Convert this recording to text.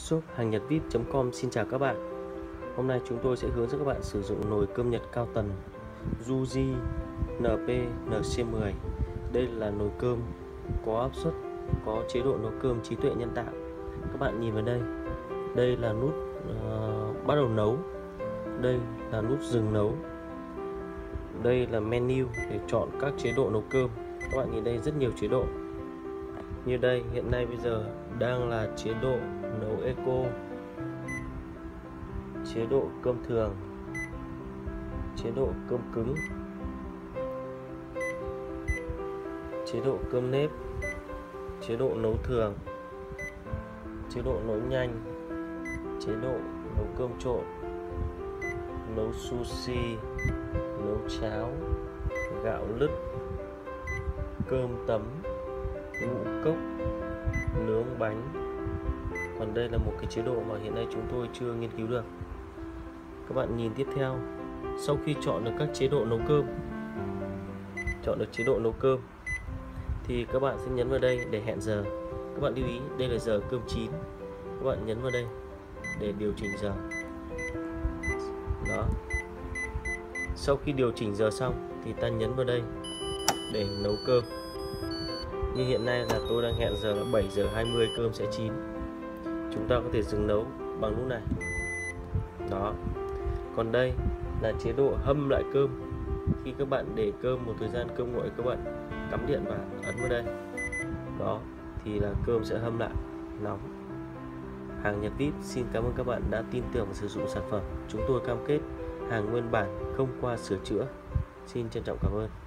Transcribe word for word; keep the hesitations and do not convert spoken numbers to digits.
shop hàng nhật vip chấm com xin chào các bạn. Hôm nay chúng tôi sẽ hướng dẫn các bạn sử dụng nồi cơm Nhật cao tần Yuji en pê en xê mười. Đây là nồi cơm có áp suất, có chế độ nấu cơm trí tuệ nhân tạo. Các bạn nhìn vào đây, đây là nút uh, bắt đầu nấu, đây là nút dừng nấu, đây là menu để chọn các chế độ nấu cơm. Các bạn nhìn đây rất nhiều chế độ. Như đây hiện nay bây giờ đang là chế độ nấu eco, chế độ cơm thường, chế độ cơm cứng, chế độ cơm nếp, chế độ nấu thường, chế độ nấu nhanh, chế độ nấu cơm trộn, nấu sushi, nấu cháo, gạo lứt, cơm tấm, ngũ cốc, nướng bánh. Còn đây là một cái chế độ mà hiện nay chúng tôi chưa nghiên cứu được. Các bạn nhìn tiếp theo, sau khi chọn được các chế độ nấu cơm, chọn được chế độ nấu cơm thì các bạn sẽ nhấn vào đây để hẹn giờ. Các bạn lưu ý đây là giờ cơm chín, các bạn nhấn vào đây để điều chỉnh giờ. Đó. Sau khi điều chỉnh giờ xong thì ta nhấn vào đây để nấu cơm. Như hiện nay là tôi đang hẹn giờ là bảy giờ hai mươi cơm sẽ chín. Chúng ta có thể dừng nấu bằng nút này. Đó. Còn đây là chế độ hâm lại cơm. Khi các bạn để cơm một thời gian cơm nguội, các bạn cắm điện vào, ấn vào đây. Đó, thì là cơm sẽ hâm lại, nóng. Hàng Nhật vip xin cảm ơn các bạn đã tin tưởng và sử dụng sản phẩm. Chúng tôi cam kết hàng nguyên bản, không qua sửa chữa. Xin trân trọng cảm ơn.